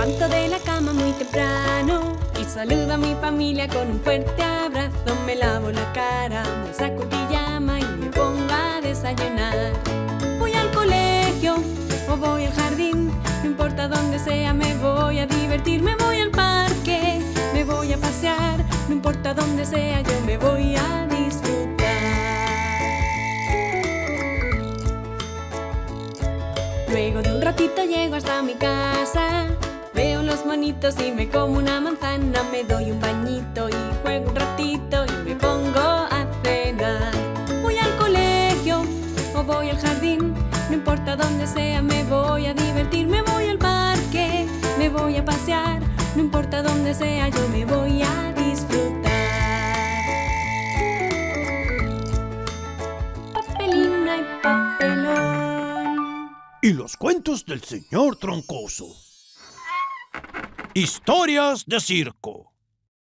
levanto de la cama muy temprano y saludo a mi familia con un fuerte abrazo. Me lavo la cara, me saco el pijama y me pongo a desayunar. Voy al colegio o voy al jardín, no importa dónde sea, me voy a divertir. Me voy al parque, me voy a pasear, no importa dónde sea, yo me voy a disfrutar. Luego de un ratito llego hasta mi casa, veo los monitos y me como una manzana. Me doy un bañito y juego un ratito y me pongo a cenar. Voy al colegio o voy al jardín, no importa dónde sea, me voy a divertir. Me voy al parque, me voy a pasear, no importa dónde sea, yo me voy a disfrutar. Papelina y papelón. Y los cuentos del señor Troncoso. Historias de circo.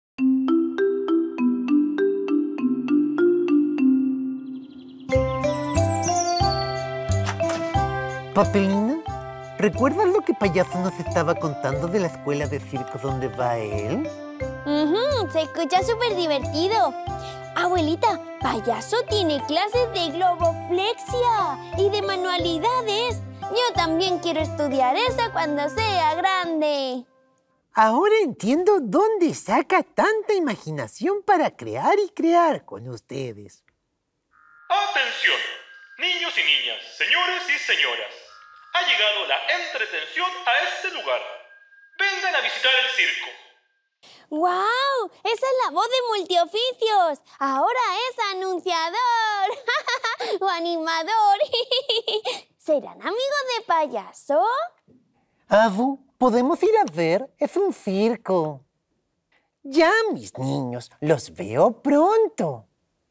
Papelina, ¿recuerdas lo que Payaso nos estaba contando de la escuela de circo donde va él? Se escucha súper divertido. Abuelita, Payaso tiene clases de globoflexia y de manualidades. Yo también quiero estudiar eso cuando sea grande. Ahora entiendo dónde saca tanta imaginación para crear y crear con ustedes. ¡Atención! Niños y niñas, señores y señoras. Ha llegado la entretención a este lugar. Vengan a visitar el circo. ¡Guau! ¡Esa es la voz de multioficios! ¡Ahora es anunciador! ¡O animador! ¿Serán amigos de Payaso? Abu, podemos ir a ver, es un circo. Ya, mis niños, los veo pronto.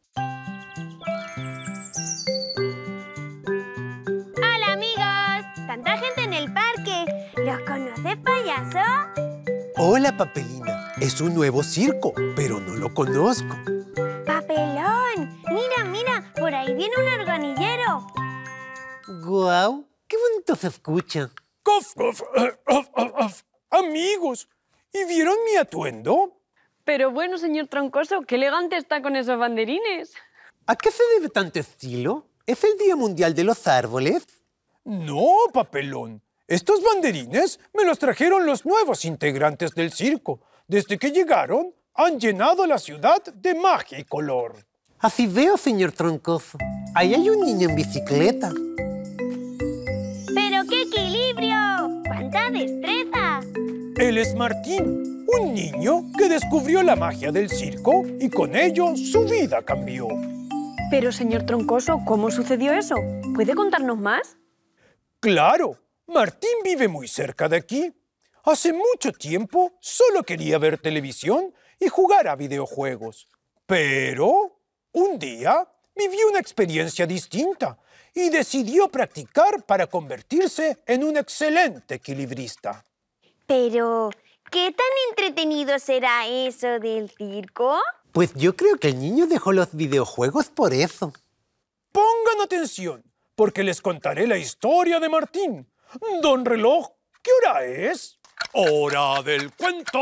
¡Hola, amigos! ¡Tanta gente en el parque! ¿Los conoce Payaso? Hola, Papelina. Es un nuevo circo, pero no lo conozco. ¡Papelón! ¡Mira, mira! Por ahí viene un organillero. ¡Guau! ¡Qué bonito se escucha! ¡Cof, cof! Amigos, ¿y vieron mi atuendo? Pero bueno, señor Troncoso, qué elegante está con esos banderines. ¿A qué se debe tanto estilo? ¿Es el Día Mundial de los Árboles? No, Papelón. Estos banderines me los trajeron los nuevos integrantes del circo. Desde que llegaron, han llenado la ciudad de magia y color. Así veo, señor Troncoso. Ahí hay un niño en bicicleta. ¡Pero qué equilibrio! ¡Cuánta destreza! Él es Martín, un niño que descubrió la magia del circo y con ello su vida cambió. Pero, señor Troncoso, ¿cómo sucedió eso? ¿Puede contarnos más? ¡Claro! Martín vive muy cerca de aquí. Hace mucho tiempo solo quería ver televisión y jugar a videojuegos. Pero un día vivió una experiencia distinta y decidió practicar para convertirse en un excelente equilibrista. Pero, ¿qué tan entretenido será eso del circo? Pues yo creo que el niño dejó los videojuegos por eso. Pongan atención, porque les contaré la historia de Martín. Don Reloj, ¿qué hora es? ¡Hora del cuento!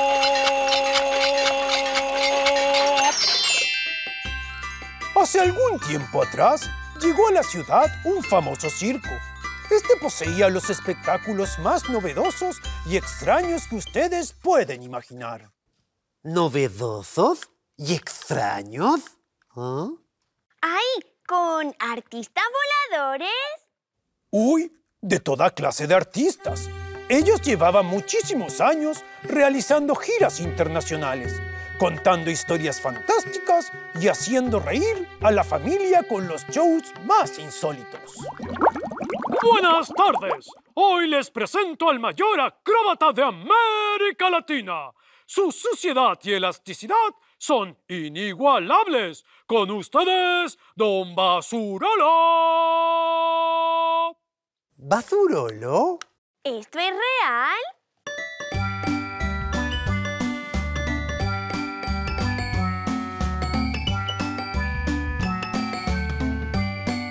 Hace algún tiempo atrás, llegó a la ciudad un famoso circo. Este poseía los espectáculos más novedosos y extraños que ustedes pueden imaginar. ¿Novedosos y extraños? ¿Ah? ¡Ay! ¿Con artistas voladores? ¡Uy! De toda clase de artistas. Ellos llevaban muchísimos años realizando giras internacionales, contando historias fantásticas y haciendo reír a la familia con los shows más insólitos. Buenas tardes. Hoy les presento al mayor acróbata de América Latina. Su suciedad y elasticidad son inigualables. Con ustedes, Don Basurolo. ¿Basurolo? ¿Esto es real?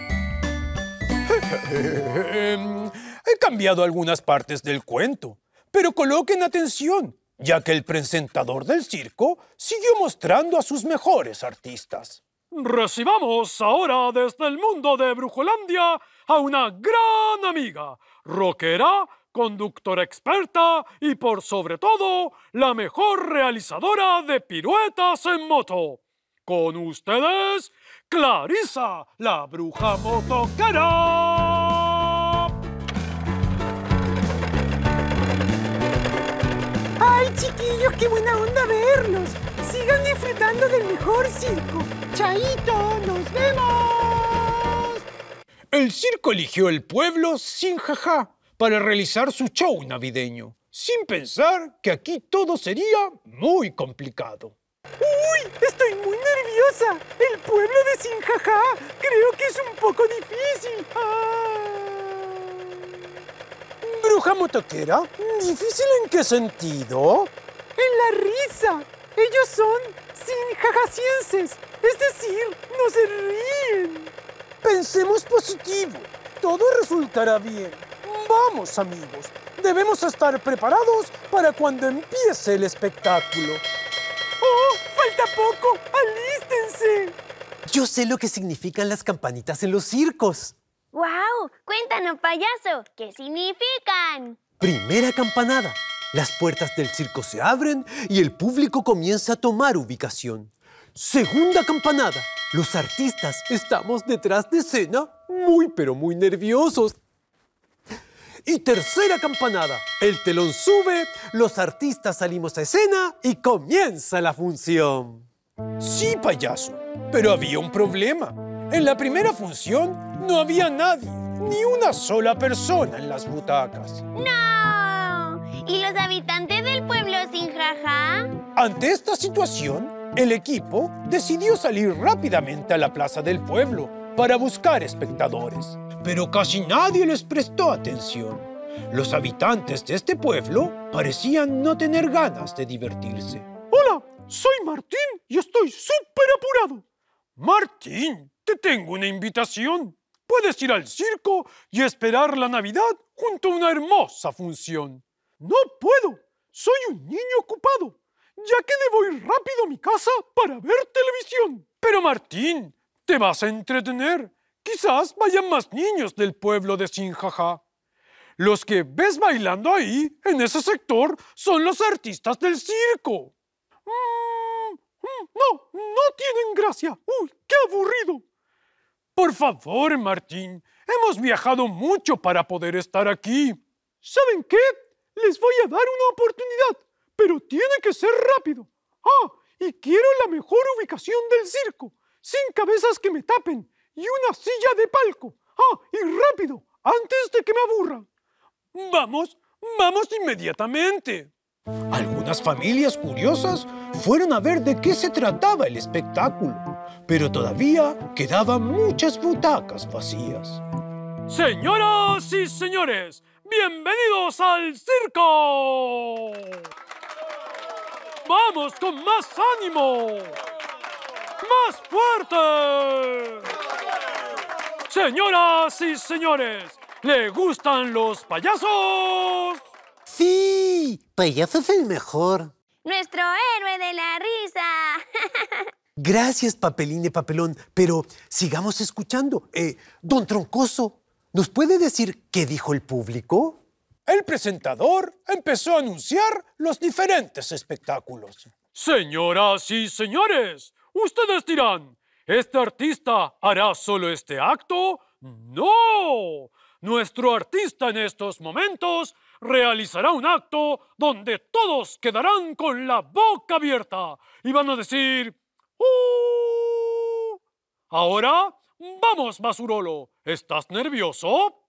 He cambiado algunas partes del cuento, Pero coloquen atención, ya que el presentador del circo siguió mostrando a sus mejores artistas. Recibamos ahora desde el mundo de Brujolandia a una gran amiga, rockera, conductora experta y por sobre todo, la mejor realizadora de piruetas en moto. Con ustedes, Clarisa, la bruja motoquera. ¡Ay, chiquillos, qué buena onda verlos! Sigan disfrutando del mejor circo. ¡Chaito, nos vemos! El circo eligió el pueblo Sinjajá para realizar su show navideño, sin pensar que aquí todo sería muy complicado. ¡Uy! Estoy muy nerviosa. El pueblo de Sinjajá creo que es un poco difícil. ¿Bruja motoquera? ¿Difícil en qué sentido? En la risa. Ellos son sinjajasienses. Es decir, no se ríen. Pensemos positivo. Todo resultará bien. Vamos, amigos. Debemos estar preparados para cuando empiece el espectáculo. ¡Oh! ¡Falta poco! ¡Alístense! Yo sé lo que significan las campanitas en los circos. ¡Guau! Cuéntanos, payaso, ¿qué significan? Primera campanada. Las puertas del circo se abren y el público comienza a tomar ubicación. Segunda campanada. Los artistas estamos detrás de escena muy pero muy nerviosos. Y tercera campanada. El telón sube, los artistas salimos a escena y comienza la función. Sí, payaso, pero había un problema. En la primera función no había nadie, ni una sola persona en las butacas. ¡No! ¿Y los habitantes del pueblo Sinjajá? Ante esta situación, el equipo decidió salir rápidamente a la plaza del pueblo para buscar espectadores. Pero casi nadie les prestó atención. Los habitantes de este pueblo parecían no tener ganas de divertirse. Hola, soy Martín y estoy súper apurado. Martín, te tengo una invitación. Puedes ir al circo y esperar la Navidad junto a una hermosa función. No puedo, soy un niño ocupado, ya que debo ir rápido a mi casa para ver televisión. Pero Martín, te vas a entretener. Quizás vayan más niños del pueblo de Sinjajá. Los que ves bailando ahí, en ese sector, son los artistas del circo. No tienen gracia. ¡Uy, qué aburrido! Por favor, Martín, hemos viajado mucho para poder estar aquí. ¿Saben qué? Les voy a dar una oportunidad, pero tiene que ser rápido. Y quiero la mejor ubicación del circo, sin cabezas que me tapen y una silla de palco. Y rápido, antes de que me aburra. Vamos inmediatamente. Algunas familias curiosas fueron a ver de qué se trataba el espectáculo, pero todavía quedaban muchas butacas vacías. Señoras y señores, bienvenidos al circo. ¡Vamos con más ánimo! ¡Más fuerte! Señoras y señores, ¿le gustan los payasos? ¡Sí! Payaso es el mejor. ¡Nuestro héroe de la risa! Gracias, Papelín de Papelón, pero sigamos escuchando. Don Troncoso, ¿nos puede decir qué dijo el público? El presentador empezó a anunciar los diferentes espectáculos. Señoras y señores, ustedes dirán, ¿este artista hará solo este acto? ¡No! Nuestro artista en estos momentos realizará un acto donde todos quedarán con la boca abierta y van a decir ¡Uh! Ahora, vamos, Basurolo. ¿Estás nervioso?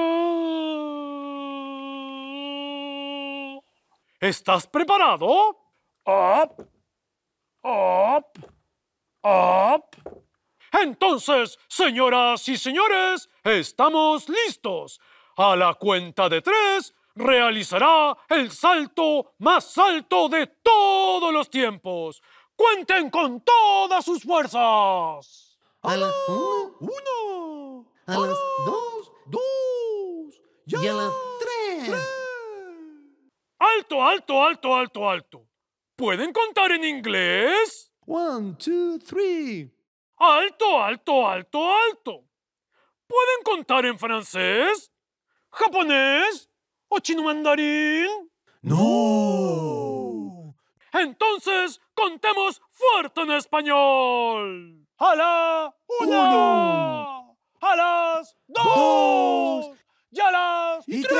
¿Estás preparado? Up, up, up. Entonces, señoras y señores, estamos listos. A la cuenta de 3, realizará el salto más alto de todos los tiempos. ¡Cuenten con todas sus fuerzas! A las 1, a las 2 2, y a las 3. ¡Alto, alto, alto, alto, alto! ¿Pueden contar en inglés? 1, 2, 3. ¡Alto, alto, alto, alto! ¿Pueden contar en francés? ¿Japonés? ¿O chino mandarín? ¡No! Entonces, contemos fuerte en español. ¡A la una! ¡A las dos! ¡Y a las y tres!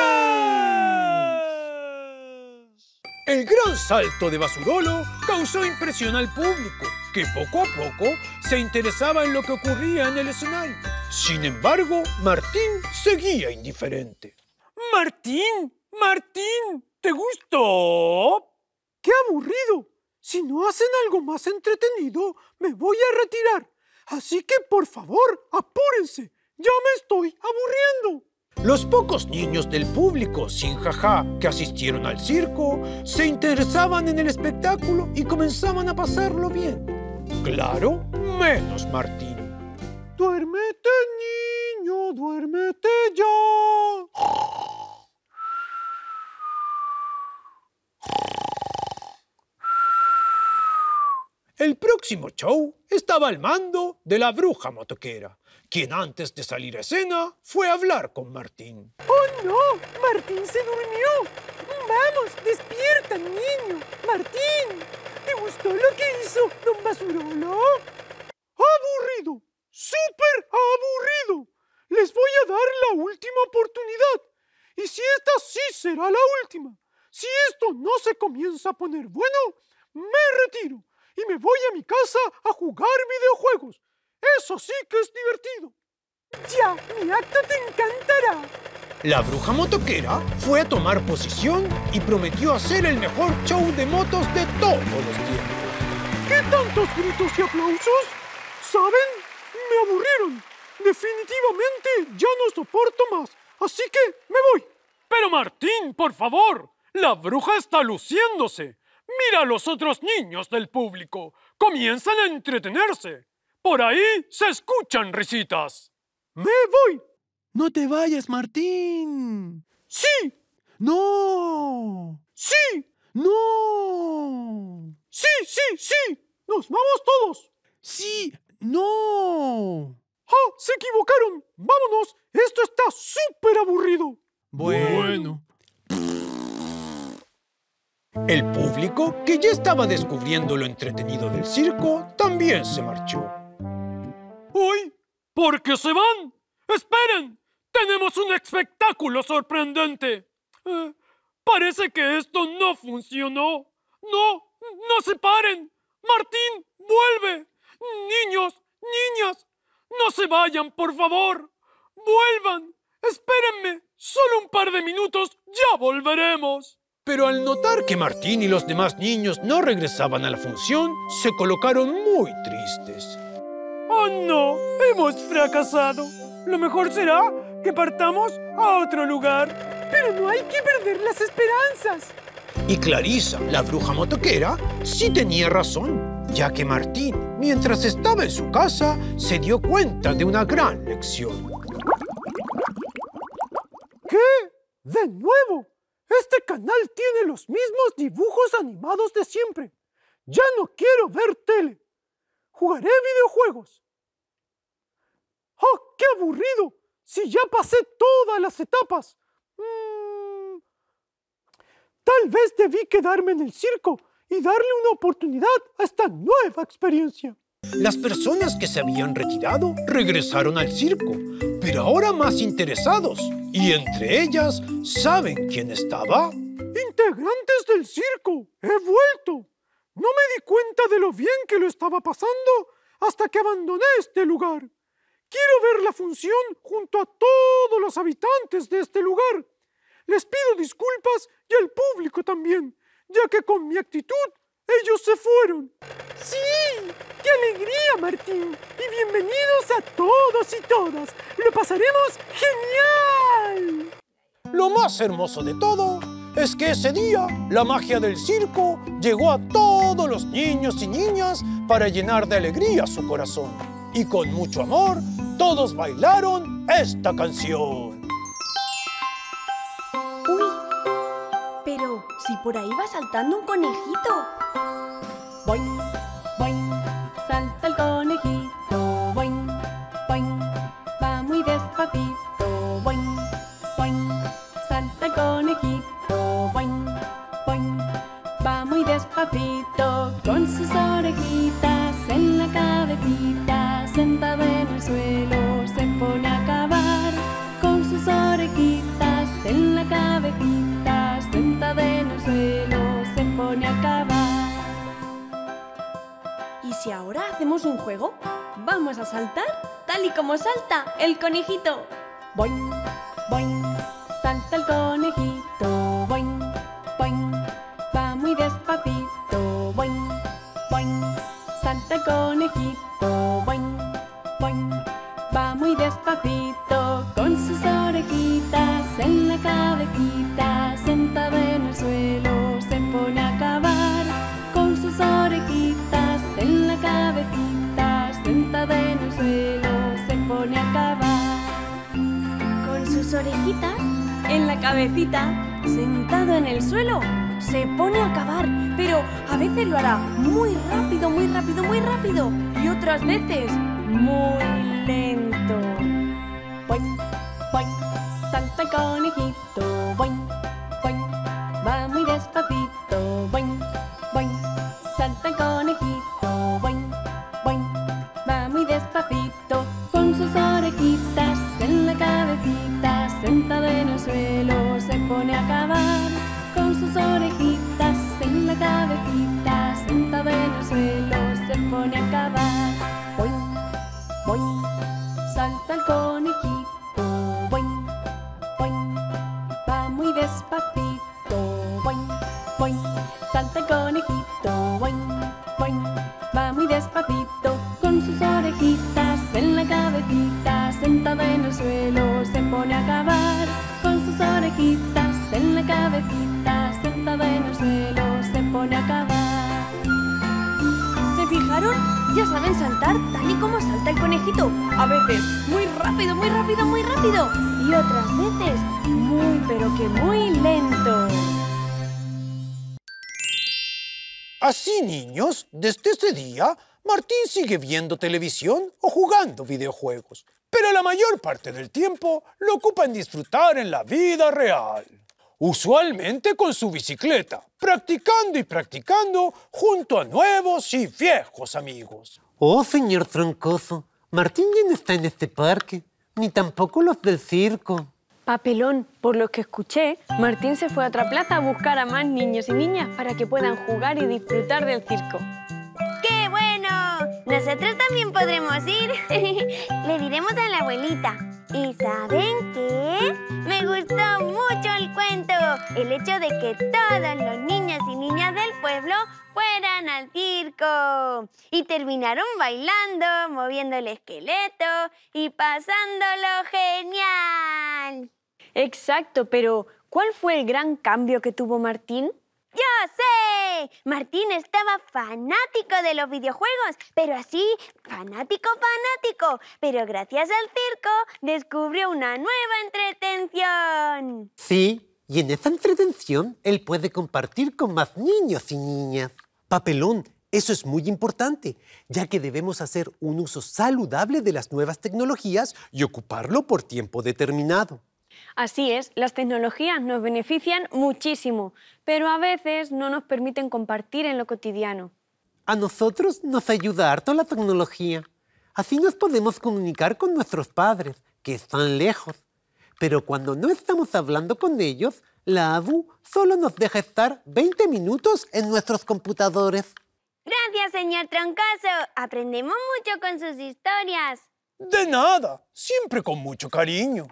El gran salto de Basurolo causó impresión al público, que poco a poco se interesaba en lo que ocurría en el escenario. Sin embargo, Martín seguía indiferente. Martín, ¿te gustó? ¡Qué aburrido! Si no hacen algo más entretenido, me voy a retirar. Así que, por favor, apúrense. ¡Ya me estoy aburriendo! Los pocos niños del público sin jajá que asistieron al circo se interesaban en el espectáculo y comenzaban a pasarlo bien. Claro, menos Martín. ¡Duérmete, niño! ¡Duérmete ya! El próximo show estaba al mando de la bruja motoquera, quien antes de salir a escena fue a hablar con Martín. ¡Oh, no! ¡Martín se durmió! ¡Vamos, despierta, niño! ¡Martín! ¿Te gustó lo que hizo don Basurolo? ¡Aburrido! ¡Súper aburrido! Les voy a dar la última oportunidad. Y si esta sí será la última, si esto no se comienza a poner bueno, me retiro y me voy a mi casa a jugar videojuegos. ¡Eso sí que es divertido! ¡Ya! ¡Mi acto te encantará! La bruja motoquera fue a tomar posición y prometió hacer el mejor show de motos de todos los tiempos. ¿Qué tantos gritos y aplausos? ¿Saben? Me aburrieron. Definitivamente ya no soporto más. Así que me voy. Pero Martín, por favor, la bruja está luciéndose. Mira a los otros niños del público. Comienzan a entretenerse. Por ahí se escuchan risitas. ¡Me voy! ¡No te vayas, Martín! ¡Sí! ¡No! ¡Sí! ¡No! ¡Sí, sí, sí! ¡Nos vamos todos! ¡Sí! ¡No! ¡Ah! ¡Se equivocaron! ¡Vámonos! ¡Esto está súper aburrido! Bueno. El público, que ya estaba descubriendo lo entretenido del circo, también se marchó. ¡Uy! ¿Por qué se van? ¡Esperen! ¡Tenemos un espectáculo sorprendente! Parece que esto no funcionó. ¡No se paren! ¡Martín, vuelve! ¡Niños, niñas! ¡No se vayan, por favor! ¡Vuelvan! ¡Espérenme! ¡Solo un par de minutos! ¡Ya volveremos! Pero al notar que Martín y los demás niños no regresaban a la función, se colocaron muy tristes. ¡Oh, no! ¡Hemos fracasado! Lo mejor será que partamos a otro lugar. Pero no hay que perder las esperanzas. Y Clarisa, la bruja motoquera, sí tenía razón, ya que Martín, mientras estaba en su casa, se dio cuenta de una gran lección. ¿Qué? ¿De nuevo? Este canal tiene los mismos dibujos animados de siempre. Ya no quiero ver tele. Jugaré videojuegos. ¡Oh, qué aburrido! Si ya pasé todas las etapas. Tal vez debí quedarme en el circo y darle una oportunidad a esta nueva experiencia. Las personas que se habían retirado regresaron al circo, pero ahora más interesados. Y entre ellas, ¿saben quién estaba? ¡Integrantes del circo! ¡He vuelto! No me di cuenta de lo bien que lo estaba pasando hasta que abandoné este lugar. Quiero ver la función junto a todos los habitantes de este lugar. Les pido disculpas y al público también, ya que con mi actitud ellos se fueron. ¡Sí! ¡Qué alegría, Martín! Y bienvenidos a todos y todas. ¡Lo pasaremos genial! Lo más hermoso de todo es que ese día la magia del circo llegó a todos los niños y niñas para llenar de alegría su corazón. Y con mucho amor, todos bailaron esta canción. Uy, pero si por ahí va saltando un conejito. Boing, boing, salta el conejito. Boing, boing, va muy despacito. Boing, boing, salta el conejito. Boing, boing, va muy despacito. Con sus orejitas en la cabecita, sentado en el suelo se pone a cavar. Con sus orejitas en la cabecita, sentado en el suelo se pone a cavar. ¿Y si ahora hacemos un juego? Vamos a saltar tal y como salta el conejito. Boing, boing, salta el conejito. Boing, boing, va muy despacito. Boing, boing, salta el conejito. Boing, boing, va muy despacito. Con sus orejitas en la cabecita, sentado en el suelo se pone a cavar. Con sus orejitas en la cabecita, sentado en el suelo se pone a cavar. Con sus orejitas en la cabecita, sentado en el suelo se pone a cavar, pero a veces lo hará muy rápido, muy rápido, muy rápido, y otras veces muy lento. Boing, boing, salta el conejito. Boing, boing, va muy despacito. Boing, boing, salta el conejito. Boing, boing, va muy despacito. Con sus orejitas en la cabecita, sentado en el suelo se pone a cavar. Con sus orejitas en la cabecita, sentado en el suelo se pone a cavar. Boing, boing, salta el conejito. Boing, boing, va muy despacito. Boing, boing, salta el conejito. Boing, boing, va muy despacito. Con sus orejitas en la cabecita, sentado en el suelo se pone a cavar. Con sus orejitas en la cabecita, sentado en el suelo se pone a cavar. ¿Se fijaron? Ya saben saltar tal y como salta el conejito. A veces muy rápido, muy rápido, muy rápido. Y otras veces muy, pero que muy lento. Así, niños, desde ese día, Martín sigue viendo televisión o jugando videojuegos, pero la mayor parte del tiempo lo ocupa en disfrutar en la vida real. Usualmente con su bicicleta, practicando y practicando junto a nuevos y viejos amigos. Oh, señor Troncoso, Martín ya no está en este parque, ni tampoco los del circo. Papelón, por lo que escuché, Martín se fue a otra plaza a buscar a más niños y niñas para que puedan jugar y disfrutar del circo. ¡Qué bueno! Nosotros también podremos ir. Le diremos a la abuelita. ¿Y saben qué? Me gustó mucho el cuento. El hecho de que todos los niños y niñas del pueblo fueran al circo. Y terminaron bailando, moviendo el esqueleto y pasándolo genial. Exacto, pero ¿cuál fue el gran cambio que tuvo Martín? ¡Yo sé! Martín estaba fanático de los videojuegos, pero así, fanático. Pero gracias al circo descubrió una nueva entretención. Sí, y en esa entretención él puede compartir con más niños y niñas. Papelón, eso es muy importante, ya que debemos hacer un uso saludable de las nuevas tecnologías y ocuparlo por tiempo determinado. Así es, las tecnologías nos benefician muchísimo, pero a veces no nos permiten compartir en lo cotidiano. A nosotros nos ayuda harto la tecnología. Así nos podemos comunicar con nuestros padres, que están lejos. Pero cuando no estamos hablando con ellos, la ABU solo nos deja estar 20 minutos en nuestros computadores. Gracias, señor Troncoso. Aprendemos mucho con sus historias. De nada, siempre con mucho cariño.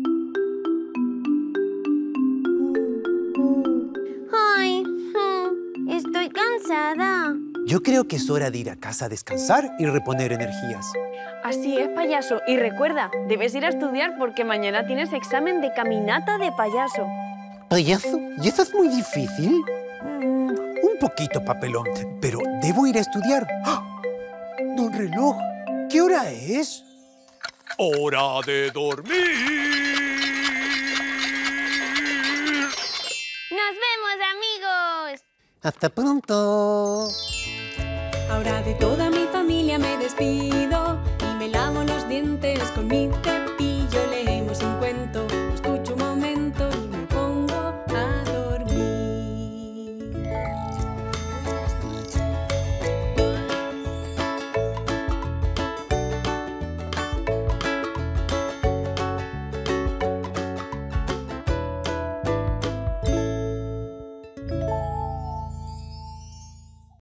Ay, estoy cansada. Yo creo que es hora de ir a casa a descansar y reponer energías. Así es, payaso. Y recuerda, debes ir a estudiar porque mañana tienes examen de caminata de payaso. ¿Payaso? ¿Y eso es muy difícil? Un poquito, Papelón, pero debo ir a estudiar. ¡Ah! Don Reloj, ¿qué hora es? ¡Hora de dormir! ¡Nos vemos, amigos! Hasta pronto. Ahora de toda mi familia me despido y me lavo los dientes con mi cepillo.